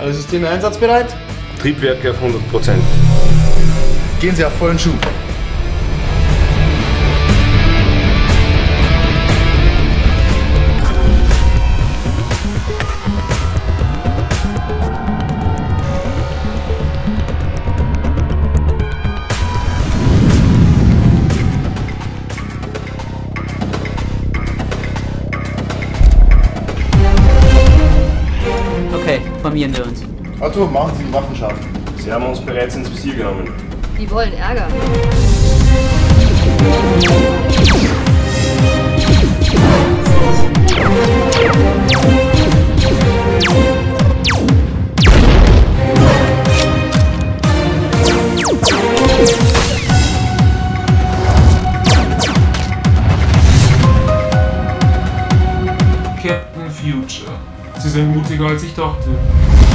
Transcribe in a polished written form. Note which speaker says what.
Speaker 1: Alle Systeme einsatzbereit?
Speaker 2: Triebwerke auf 100%.
Speaker 1: Gehen Sie auf vollen Schub.
Speaker 3: Okay, formieren wir uns.
Speaker 1: Otto, machen Sie die Waffen scharf.
Speaker 2: Sie haben uns bereits ins Visier genommen.
Speaker 4: Die wollen Ärger.
Speaker 5: Captain Future. Sie sind mutiger als ich dachte.